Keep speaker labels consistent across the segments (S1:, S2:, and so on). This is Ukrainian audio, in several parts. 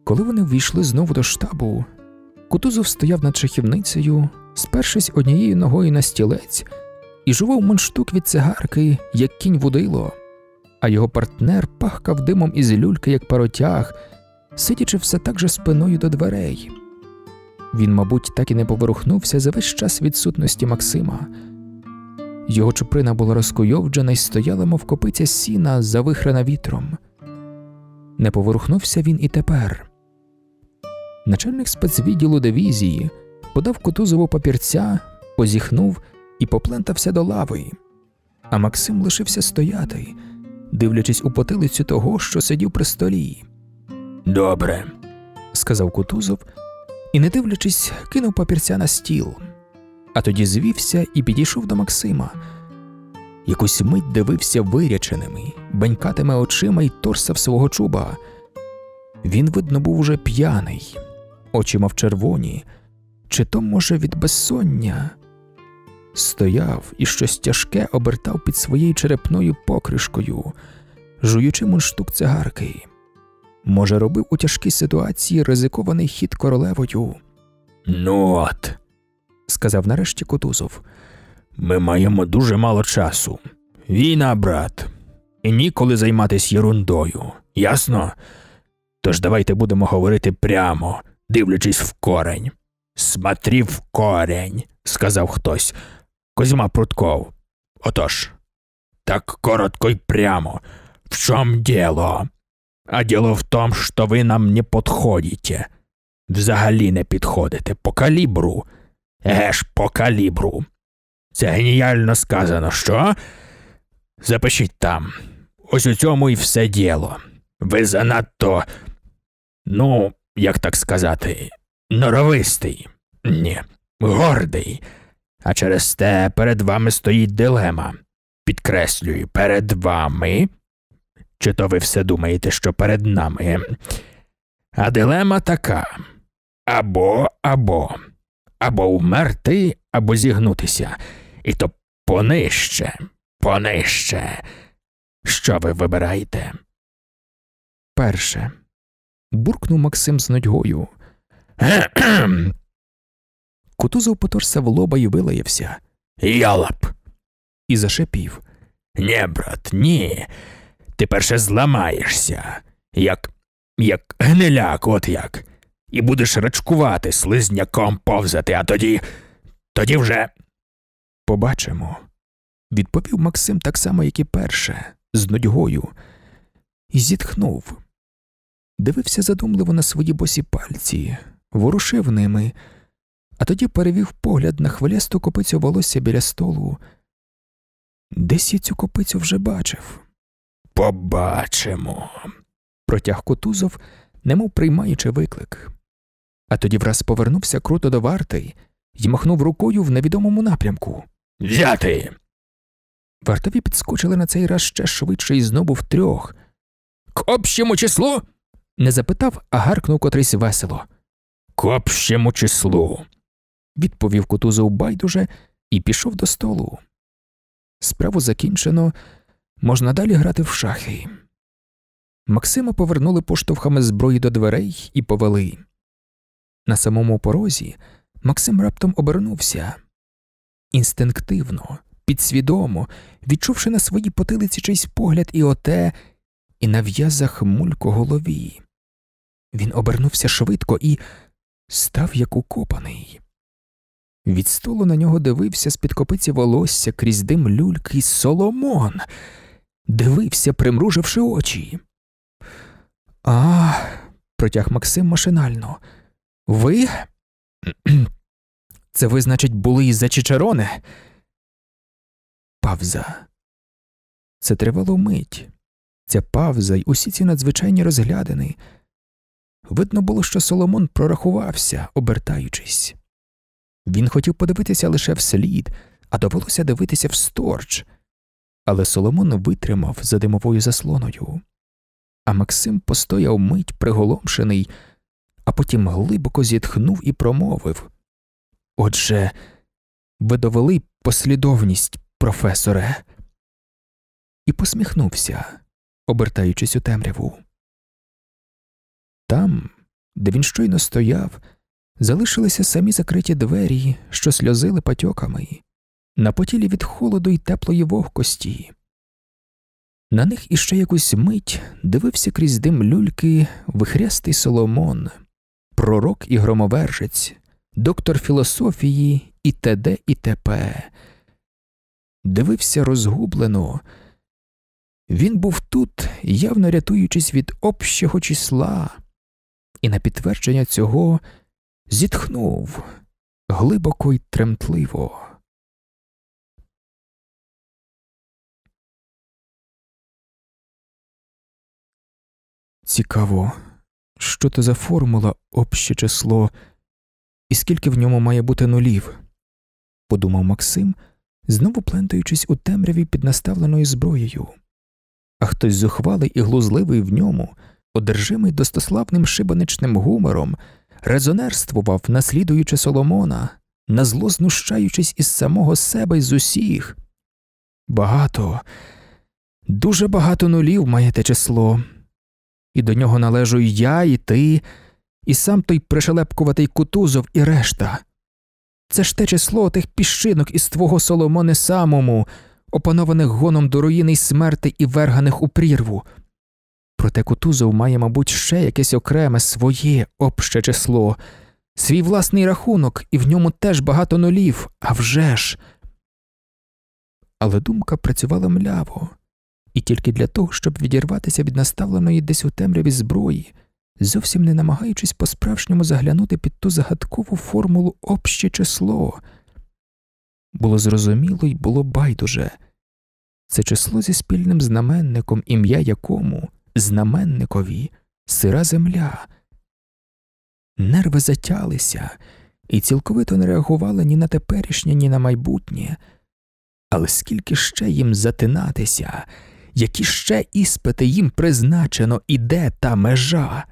S1: Коли вони ввійшли знову до штабу, Кутузов стояв над шахівницею, спершись однією ногою на стілець, і жував мундштук від цигарки, як кінь вудило, а його партнер пахкав димом із люльки, як паротяг, сидячи все так же спиною до дверей. Він, мабуть, так і не поворухнувся за весь час відсутності Максима. Його чуприна була розкуйовджена й стояла, мов копиця сіна, завихрена вітром. Не поворухнувся він і тепер. Начальник спецвідділу дивізії подав Кутузову папірця, позіхнув і поплентався до лави. А Максим лишився стояти, дивлячись у потилицю того, що сидів при столі.
S2: «Добре»,
S1: – сказав Кутузов, і, не дивлячись, кинув папірця на стіл. А тоді звівся і підійшов до Максима. Якусь мить дивився виряченими, банькатими очима й торсав свого чуба. Він, видно, був уже п'яний, очі мав червоні, чи то, може, від безсоння. Стояв і щось тяжке обертав під своєю черепною покришкою, жуючи мундштук цигарки. Може, робив у тяжкій ситуації ризикований хід королевою.
S2: «Ну от», – сказав нарешті Кутузов, – «ми маємо дуже мало часу. Війна, брат, і ніколи займатись єрундою, ясно? Тож давайте будемо говорити прямо, дивлячись в корень». «Смотри в корень», – сказав хтось. «Козьма Прутков. Отож, так коротко й прямо. В чому діло? А діло в тому, що ви нам не підходите. Взагалі не підходите. По калібру. Ж, по калібру. Це геніально сказано, що? Запишіть там. Ось у цьому і все діло. Ви занадто, ну, як так сказати, норовистий. Ні, гордий. А через те перед вами стоїть дилема. Підкреслюю, перед вами. Чи то ви все думаєте, що перед нами? А дилема така. Або вмерти, або зігнутися. І то понижче. Що ви вибираєте?
S1: Перше. Буркнув Максим з нудьгою. Кутузов поторся в лоба й вилаявся.
S2: «Йолоп!»
S1: І зашепів.
S2: «Ні, брат, ні. Ти перше зламаєшся. Як гниляк, от як. І будеш рачкувати, слизняком повзати, а тоді вже...»
S1: «Побачимо», – відповів Максим так само, як і перше, з нудьгою, і зітхнув. Дивився задумливо на свої босі пальці, ворушив ними, а тоді перевів погляд на хвилясту копицю волосся біля столу. Десь я цю копицю вже бачив.
S2: «Побачимо»,
S1: – протяг Кутузов, немов приймаючи виклик. А тоді враз повернувся круто до варти й махнув рукою в невідомому напрямку.
S2: «Взяти!»
S1: Вартові підскочили на цей раз ще швидше і знову втрьох.
S2: «К общому числу?»
S1: – не запитав, а гаркнув котрийсь весело.
S2: «К общому числу!»
S1: – відповів Кутузов байдуже і пішов до столу. Справу закінчено, можна далі грати в шахи. Максима повернули поштовхами зброї до дверей і повели. На самому порозі Максим раптом обернувся. Інстинктивно, підсвідомо, відчувши на своїй потилиці чийсь погляд і на в'язах мульку голові. Він обернувся швидко і став як укопаний. Від столу на нього дивився з-під копиці волосся крізь дим люльки Соломон. Дивився, примруживши очі. Протяг Максим машинально. «Ви? Це ви, значить, були із-за Чичероне?» Павза. Це тривало мить. Ця павза й усі ці надзвичайні розглядини. Видно було, що Соломон прорахувався, обертаючись. Він хотів подивитися лише вслід, а довелося дивитися всторч. Але Соломон витримав за димовою заслоною. А Максим постояв мить приголомшений, а потім глибоко зітхнув і промовив. «Отже, ви довели послідовність, професоре?» І посміхнувся, обертаючись у темряву. Там, де він щойно стояв, залишилися самі закриті двері, що сльозили патьоками, напотілі від холоду й теплої вогкості. На них іще якусь мить дивився крізь дим люльки вихрястий Соломон, пророк і громовержець, доктор філософії і т.д. і т.п. Дивився розгублено. Він був тут, явно рятуючись від общого числа, і на підтвердження цього зітхнув глибоко й тремтливо. Цікаво, що то за формула «обще число» і скільки в ньому має бути нулів, подумав Максим, знову плентаючись у темряві під наставленою зброєю. А хтось зухвалий і глузливий в ньому, одержимий достославним шибаничним гумором, резонерствував, наслідуючи Соломона, назло знущаючись із самого себе й з усіх. Багато, дуже багато нулів має те число. І до нього належу і я, і ти, і сам той пришелепкуватий Кутузов і решта. Це ж те число тих піщинок із твого, Соломоне, самому, опанованих гоном до руїни й смерти і верганих у прірву. Проте Кутузов має, мабуть, ще якесь окреме, своє, обще число, свій власний рахунок, і в ньому теж багато нулів, а вже ж. Але думка працювала мляво, і тільки для того, щоб відірватися від наставленої десь у темряві зброї, зовсім не намагаючись по-справжньому заглянути під ту загадкову формулу «обще число». Було зрозуміло й було байдуже. Це число зі спільним знаменником, ім'я якому, знаменникові, сира земля. Нерви затялися і цілковито не реагували ні на теперішнє, ні на майбутнє. Але скільки ще їм затинатися, які ще іспити їм призначено, і де та межа?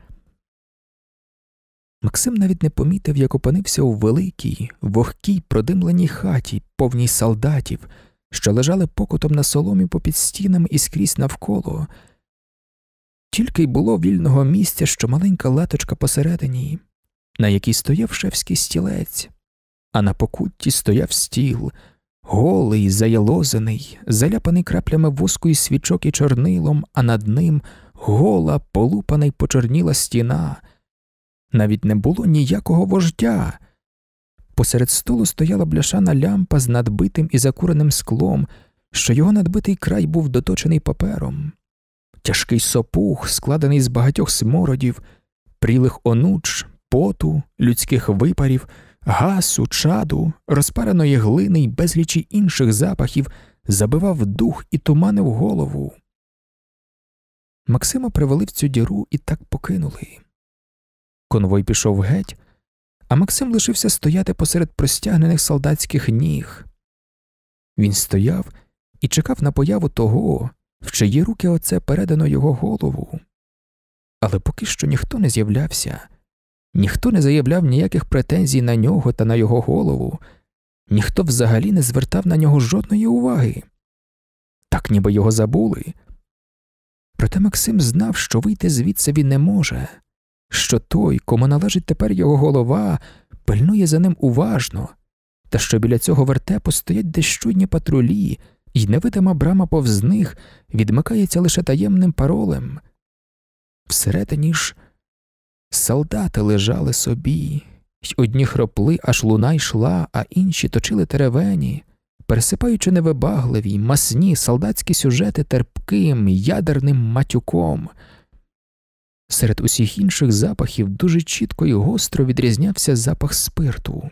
S1: Максим навіть не помітив, як опинився у великій, вогкій, продимленій хаті, повній солдатів, що лежали покутом на соломі попід стінами і скрізь навколо. Тільки й було вільного місця, що маленька латочка посередині, на якій стояв шефський стілець, а на покутті стояв стіл, голий, заялозений, заляпаний краплями воску і свічок і чорнилом, а над ним гола, полупана й почорніла стіна. Навіть не було ніякого вождя. Посеред столу стояла бляшана лямпа з надбитим і закуреним склом, що його надбитий край був доточений папером. Тяжкий сопух, складений з багатьох смородів, прілих онуч, поту, людських випарів, гасу, чаду, розпареної глини й безлічі інших запахів, забивав дух і туманив голову. Максима привели в цю діру і так покинули. Конвой пішов геть, а Максим лишився стояти посеред простягнених солдатських ніг. Він стояв і чекав на появу того, в чиї руки оце передано його голову. Але поки що ніхто не з'являвся, ніхто не заявляв ніяких претензій на нього та на його голову, ніхто взагалі не звертав на нього жодної уваги. Так ніби його забули. Проте Максим знав, що вийти звідси він не може, що той, кому належить тепер його голова, пильнує за ним уважно, та що біля цього вертепу стоять десь чудні патрулі, і невидима брама повз них відмикається лише таємним паролем. Всередині ж солдати лежали собі, й одні хропли, аж луна йшла, а інші точили теревені, пересипаючи невибагливі, масні солдатські сюжети терпким, ядерним матюком. Серед усіх інших запахів дуже чітко і гостро відрізнявся запах спирту.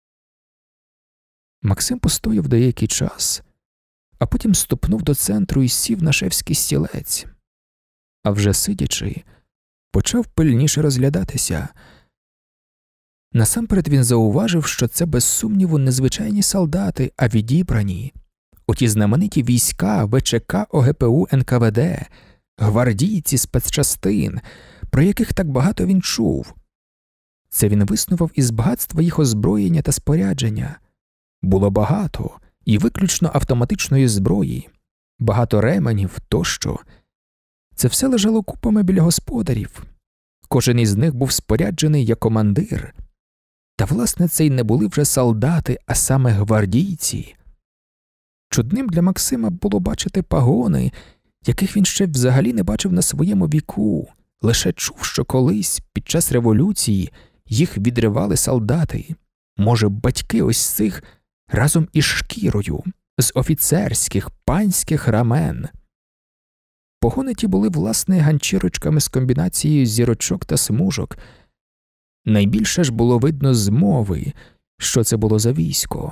S1: Максим постояв деякий час, а потім ступнув до центру і сів на шефський стілець. А вже сидячи, почав пильніше розглядатися. Насамперед він зауважив, що це без сумніву незвичайні солдати, а відібрані, оті знамениті війська ВЧК ОГПУ НКВД, гвардійці спецчастин, про яких так багато він чув. Це він виснував із багатства їх озброєння та спорядження. Було багато, і виключно автоматичної зброї, багато ременів тощо. Це все лежало купами біля господарів. Кожен із них був споряджений як командир. Та, власне, це й не були вже солдати, а саме гвардійці. Чудним для Максима було бачити пагони, яких він ще взагалі не бачив на своєму віку, лише чув, що колись, під час революції, їх відривали солдати, може, батьки ось цих, разом із шкірою, з офіцерських, панських рамен. Погони ті були, власне, ганчірочками з комбінацією зірочок та смужок. Найбільше ж було видно з мови, що це було за військо.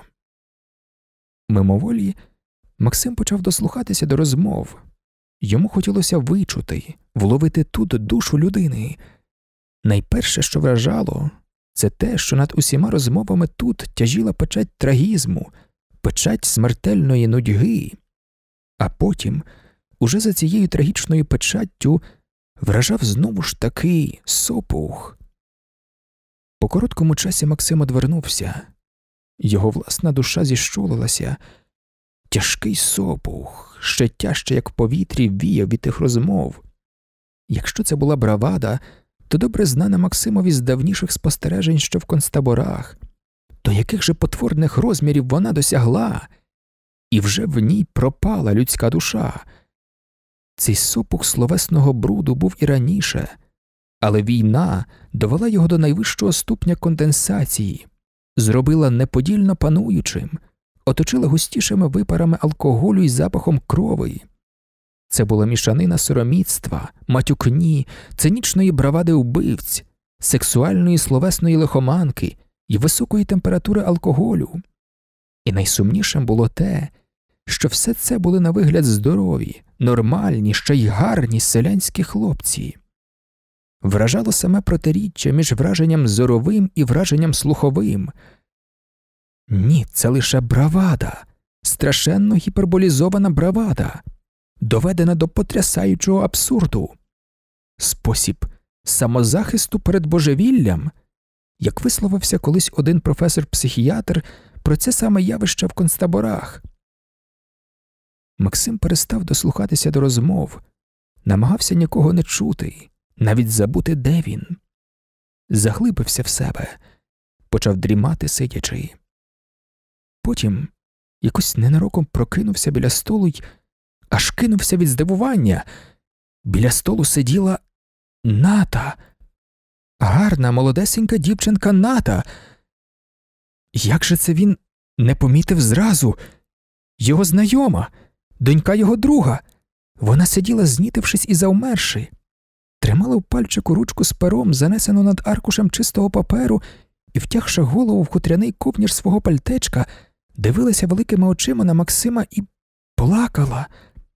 S1: Мимоволі Максим почав дослухатися до розмов. Йому хотілося вичути, вловити тут душу людини. Найперше, що вражало, це те, що над усіма розмовами тут тяжіла печать трагізму, печать смертельної нудьги. А потім, уже за цією трагічною печаттю, вражав знову ж таки сопух. По короткому часі Максим одвернувся. Його власна душа зіщулилася. Тяжкий сопух, ще тяжче, як в повітрі, віяв від тих розмов. Якщо це була бравада, то добре знана Максимові з давніших спостережень, що в концтаборах. До яких же потворних розмірів вона досягла? І вже в ній пропала людська душа. Цей сопух словесного бруду був і раніше, але війна довела його до найвищого ступня конденсації, зробила неподільно пануючим, оточила густішими випарами алкоголю і запахом крови. Це була мішанина сороміцтва, матюкні, цинічної бравади убивць, сексуальної словесної лихоманки і високої температури алкоголю. І найсумнішим було те, що все це були на вигляд здорові, нормальні, ще й гарні селянські хлопці. Вражало саме протиріччя між враженням зоровим і враженням слуховим. Ні, це лише бравада, страшенно гіперболізована бравада, доведена до потрясаючого абсурду. Спосіб самозахисту перед божевіллям, як висловився колись один професор-психіатр про це саме явище в концтаборах. Максим перестав дослухатися до розмов, намагався нікого не чути, навіть забути, де він. Заглибився в себе, почав дрімати сидячи. Потім якось ненароком прокинувся біля столу й аж кинувся від здивування. Біля столу сиділа Ната. Гарна, молодесенька дівчинка Ната. Як же це він не помітив зразу? Його знайома, донька його друга. Вона сиділа, знітившись і завмерши. Тримала в пальчику ручку з пером, занесену над аркушем чистого паперу, і, втягши голову в хутряний ковнір свого пальтечка, дивилася великими очима на Максима і плакала.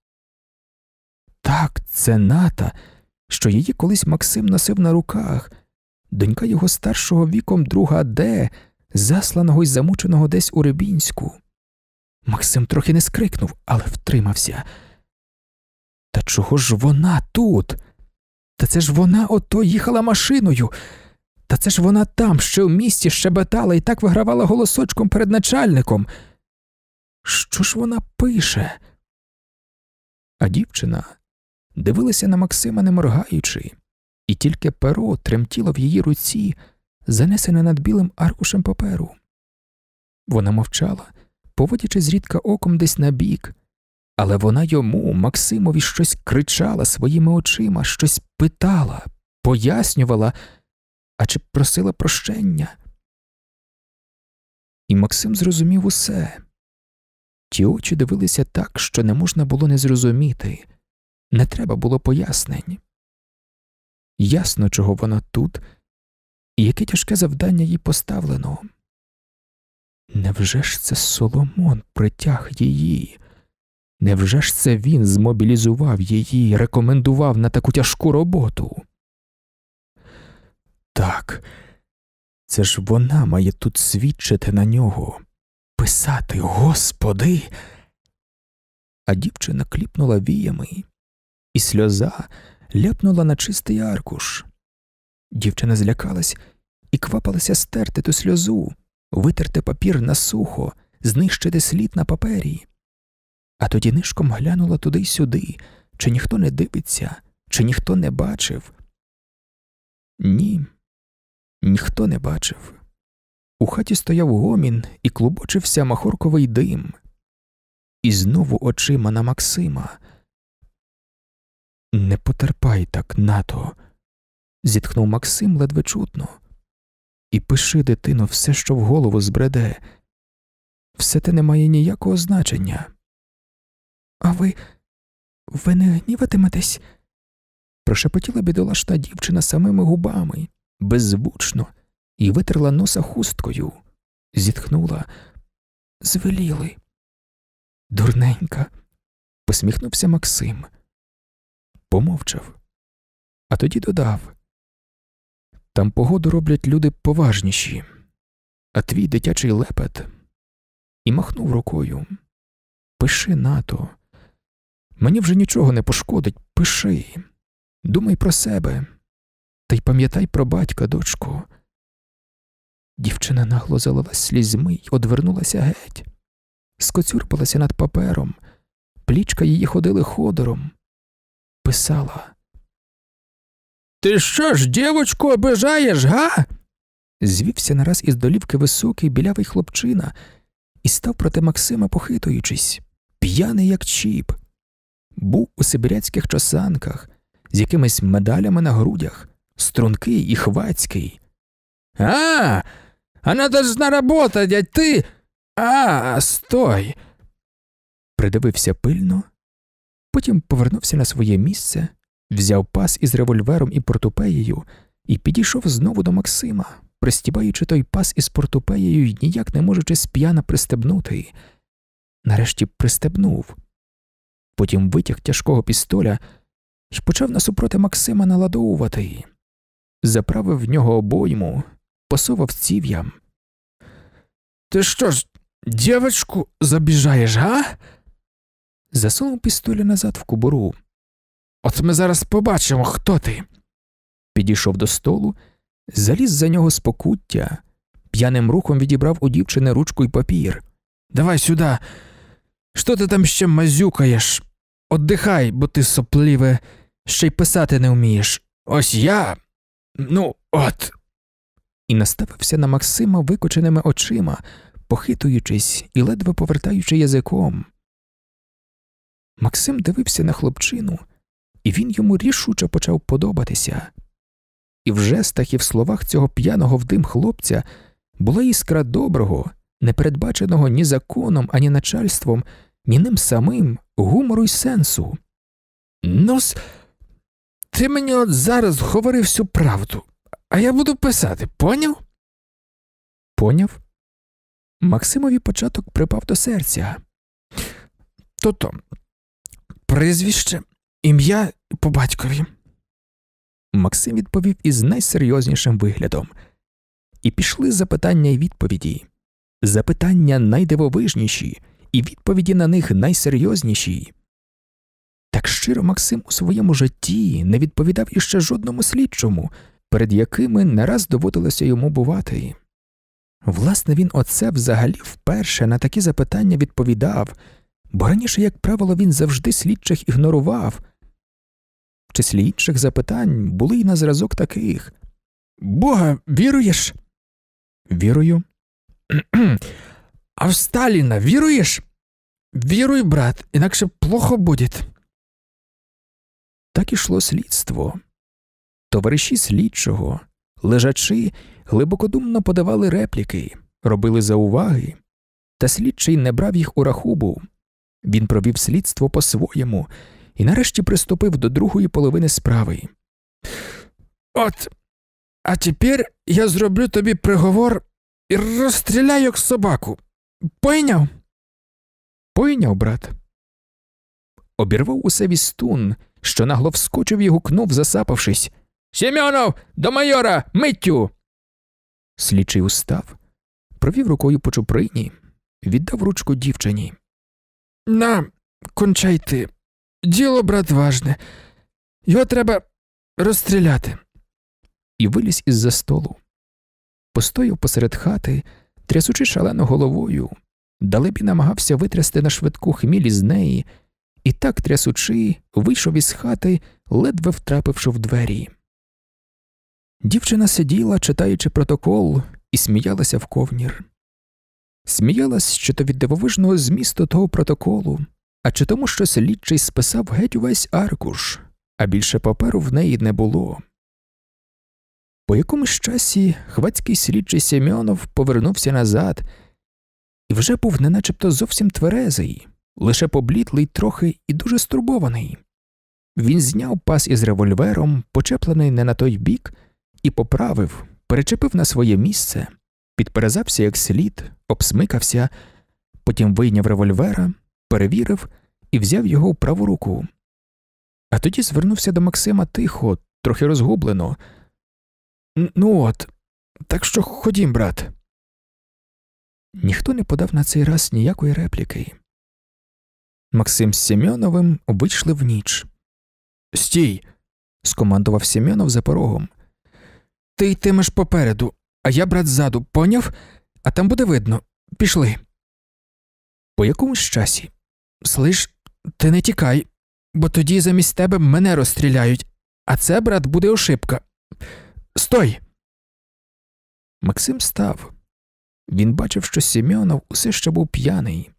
S1: Так, це Ната, що її колись Максим носив на руках, донька його старшого віком друга Д, засланого й замученого десь у Рибінську. Максим трохи не скрикнув, але втримався. Та чого ж вона тут? Та це ж вона ото їхала машиною. Та це ж вона там, ще в місті, щебетала і так вигравала голосочком перед начальником. Що ж вона пише? А дівчина дивилася на Максима не моргаючи, і тільки перо тремтіло в її руці, занесене над білим аркушем паперу. Вона мовчала, поводячи зрідка оком десь набік, але вона йому, Максимові, щось кричала своїми очима, щось питала, пояснювала, а чи просила прощення. І Максим зрозумів усе. Ті очі дивилися так, що не можна було не зрозуміти, не треба було пояснень. Ясно, чого вона тут, і яке тяжке завдання їй поставлено. Невже ж це Соломон притяг її? Невже ж це він змобілізував її, рекомендував на таку тяжку роботу? Так, це ж вона має тут свідчити на нього, писати, Господи! А дівчина кліпнула віями, і сльоза ляпнула на чистий аркуш. Дівчина злякалась і квапилася стерти ту сльозу, витерти папір на сухо, знищити слід на папері. А тоді нишком глянула туди й сюди, чи ніхто не дивиться, чи ніхто не бачив. Ні, ніхто не бачив. У хаті стояв гомін і клубочився махорковий дим. І знову очима на Максима. «Не потерпай так, нато», – зітхнув Максим ледве чутно. «І пиши, дитино, все, що в голову збреде. Все те не має ніякого значення». «А ви не гніватиметесь?» – прошепотіла бідолашна дівчина самими губами, беззвучно, і витерла носа хусткою. Зітхнула. «Звеліли». «Дурненька», – посміхнувся Максим. Помовчав, а тоді додав: «Там погоду роблять люди поважніші, а твій дитячий лепет». І махнув рукою. «Пиши, нато. Мені вже нічого не пошкодить, пиши. Думай про себе, та й пам'ятай про батька, дочко». Дівчина нагло залилась слізьми й одвернулася геть. Скоцюрпалася над папером, плічка її ходили ходором. Писала. «Ти що ж, дівочку, обижаєш, га?» Звівся нараз із долівки високий білявий хлопчина і став проти Максима, похитуючись, п'яний як чіп. Був у сибиряцьких чосанках, з якимись медалями на грудях, стрункий і хвацький. «А она должна работать, а ти... стой!» Придивився пильно, потім повернувся на своє місце, взяв пас із револьвером і портупеєю і підійшов знову до Максима, пристібаючи той пас із портупеєю й ніяк не можучи сп'яна пристебнути. Нарешті пристебнув. Потім витяг тяжкого пістоля і почав насупроти Максима наладовувати. Заправив в нього обойму, посовав ців'ям. «Ти що ж, дівочку, забіжаєш, га?» Засунув пістоля назад в кобуру. «От ми зараз побачимо, хто ти». Підійшов до столу, заліз за нього з покуття, п'яним рухом відібрав у дівчини ручку й папір. «Давай сюди. Що ти там ще мазюкаєш? Отдихай, бо ти сопліве, ще й писати не вмієш. Ось я... Ну, от...» І наставився на Максима викоченими очима, похитуючись і ледве повертаючи язиком. Максим дивився на хлопчину, і він йому рішуче почав подобатися. І в жестах і в словах цього п'яного вдим хлопця була іскра доброго, непередбаченого ні законом, ані начальством, ні ним самим гумору й сенсу. «Ну-с, ти мені от зараз говори всю правду, а я буду писати, поняв?» «Поняв?» Максимові початок припав до серця. «То-то, прізвище, ім'я по батькові». Максим відповів із найсерйознішим виглядом. І пішли запитання й відповіді. Запитання найдивовижніші, і відповіді на них найсерйозніші. Так щиро Максим у своєму житті не відповідав іще жодному слідчому, перед якими не раз доводилося йому бувати. Власне, він оце взагалі вперше на такі запитання відповідав, бо раніше, як правило, він завжди слідчих ігнорував. В числі інших запитань були й на зразок таких. «Бога віруєш?» «Вірую». «А в Сталіна віруєш?» «Віруй, брат, інакше плохо буде». Так ішло слідство. Товариші слідчого, лежачи, глибокодумно подавали репліки, робили зауваги, та слідчий не брав їх у рахубу. Він провів слідство по-своєму і нарешті приступив до другої половини справи. «От, а тепер я зроблю тобі приговор і розстріляю як собаку. Пойняв?» «Пойняв, брат». Обірвав усе вістун, що нагло вскочив і гукнув, засапавшись. «Семенов, до майора, миттю!» Слідчий устав, провів рукою по чуприні, віддав ручку дівчині. «На, кончай ти. Діло, брат, важне. Його треба розстріляти». І виліз із-за столу. Постояв посеред хати, трясучи шалено головою, далебі намагався витрясти на швидку хміль із неї, і так трясучи, вийшов із хати, ледве втрапивши в двері. Дівчина сиділа, читаючи протокол, і сміялася в ковнір. Сміялась чи то від дивовижного змісту того протоколу, а чи тому, що слідчий списав геть увесь аркуш, а більше паперу в неї не було. По якомусь часі хвацький слідчий Семьонов повернувся назад і вже був неначебто зовсім тверезий, лише поблідлий трохи і дуже стурбований. Він зняв пас із револьвером, почеплений не на той бік, і поправив, перечепив на своє місце, підперезався як слід, обсмикався, потім вийняв револьвера, перевірив і взяв його в праву руку. А тоді звернувся до Максима тихо, трохи розгублено. «Ну от, так що ходім, брат». Ніхто не подав на цей раз ніякої репліки. Максим з Семьоновим вийшли в ніч. «Стій!» – скомандував Семьонов за порогом. «Ти йтимеш попереду, а я, брат, ззаду, поняв? А там буде видно. Пішли». По якомусь часі. «Слиш, ти не тікай, бо тоді замість тебе мене розстріляють, а це, брат, буде ошибка. Стой!» Максим став. Він бачив, що Семьонов усе ще був п'яний.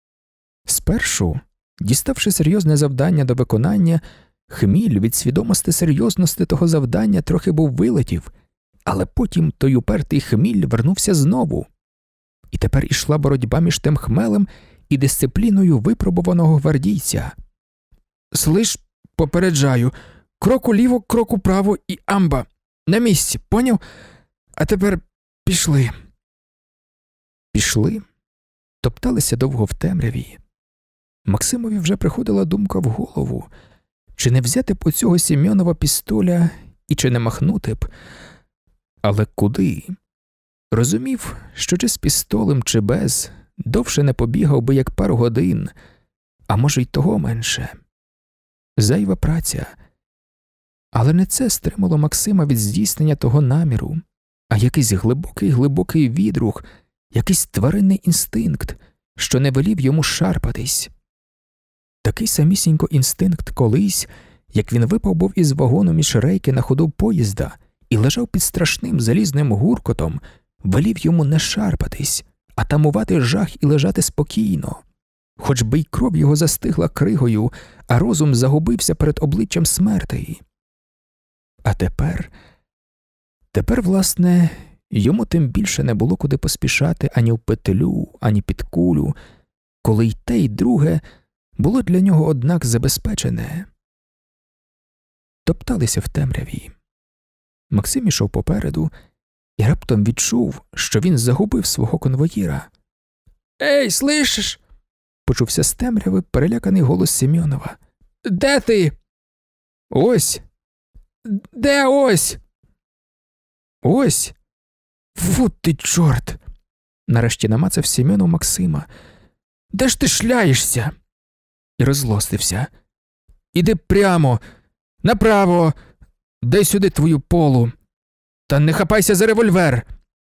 S1: Спершу, діставши серйозне завдання до виконання, хміль від свідомості серйозності того завдання трохи був вилетів, але потім той упертий хміль вернувся знову. І тепер ішла боротьба між тим хмелем і дисципліною випробуваного гвардійця. «Слиш, попереджаю, крок уліво, крок управо і амба. На місці, поняв? А тепер пішли». Пішли, топталися довго в темряві. Максимові вже приходила думка в голову, чи не взяти б оцього Семьонова пістоля і чи не махнути б. Але куди? Розумів, що чи з пістолем, чи без, довше не побігав би як пару годин, а може й того менше. Зайва праця. Але не це стримало Максима від здійснення того наміру, а якийсь глибокий відрух, якийсь тваринний інстинкт, що не велів йому шарпатись. Такий самісінько інстинкт колись, як він випав був із вагону між рейки на ходу поїзда і лежав під страшним залізним гуркотом, велів йому не шарпатись, а тамувати жах і лежати спокійно. Хоч би й кров його застигла кригою, а розум загубився перед обличчям смерти. А тепер, власне, йому тим більше не було куди поспішати ані в петлю, ані під кулю, коли й те, й друге було для нього, однак, забезпечене. Топталися в темряві. Максим ішов попереду і раптом відчув, що він загубив свого конвоїра. «Ей, слышиш?» – почувся з темряви переляканий голос Семьонова. «Де ти?» «Ось». «Де ось?» «Ось». «Фу ти, чорт!» – нарешті намацав Семьонов Максима. «Де ж ти шляєшся?» І розлостився. «Іди прямо, направо, дай сюди твою полу. Та не хапайся за револьвер!»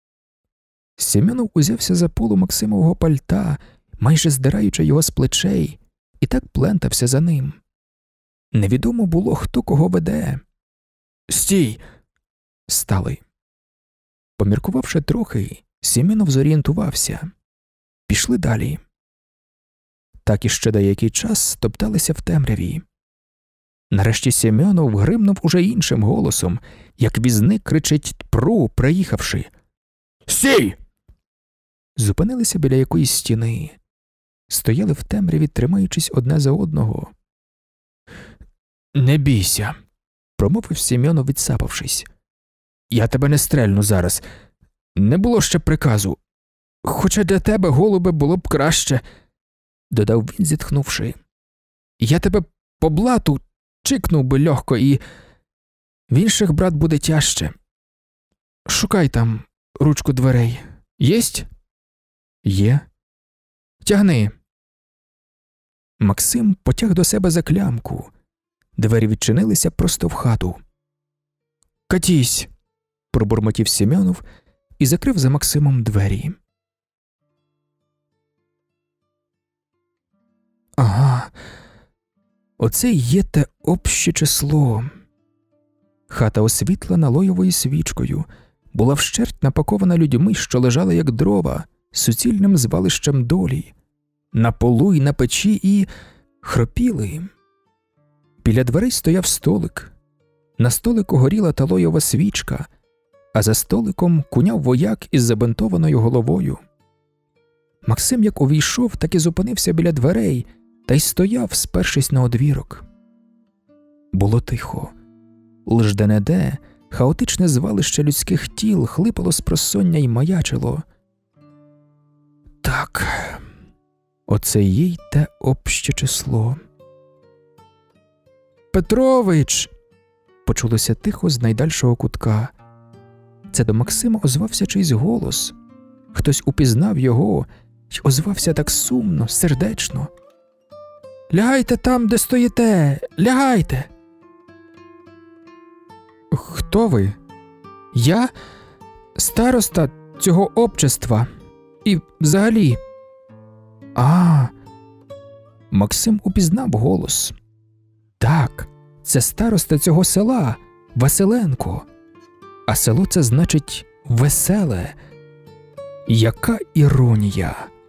S1: Семьонов узявся за полу Максимового пальта, майже здираючи його з плечей, і так плентався за ним. Невідомо було, хто кого веде. «Стій!» Стали. Поміркувавши трохи, Семьонов зорієнтувався. Пішли далі. Так іще деякий час топталися в темряві. Нарешті Семьонов гримнув уже іншим голосом, як візник кричить «Пру!», приїхавши. «Стій!» Зупинилися біля якоїсь стіни. Стояли в темряві, тримаючись одне за одного. «Не бійся», – промовив Семьонов, відсапавшись. «Я тебе не стрельну зараз. Не було ще приказу. Хоча для тебе, голубе, було б краще», – додав він, зітхнувши. «Я тебе по блату чикнув би легко і... В інших, брат, буде тяжче. Шукай там ручку дверей. Єсть?» «Є». «Тягни». Максим потяг до себе за клямку. Двері відчинилися просто в хату. «Катісь», – пробурмотів Семьонов і закрив за Максимом двері. Ага, оце й є те обще число. Хата, освітлена лойовою свічкою, була вщерть напакована людьми, що лежали як дрова, суцільним звалищем долі, на полу й на печі, і хропіли. Біля дверей стояв столик. На столику горіла та лойова свічка, а за столиком куняв вояк із забинтованою головою. Максим як увійшов, так і зупинився біля дверей та й стояв, спершись на одвірок. Було тихо. Лиш де-не-де хаотичне звалище людських тіл хлипало з просоння й маячило. Так, оце їй те обще число. «Петрович!» – почулося тихо з найдальшого кутка. Це до Максима озвався чийсь голос. Хтось упізнав його й озвався так сумно, сердечно. «Лягайте там, де стоїте! Лягайте!» «Хто ви?» «Я староста цього общества. І взагалі...» «А...» Максим упізнав голос. «Так, це староста цього села, Василенко. А село це значить веселе. Яка іронія!»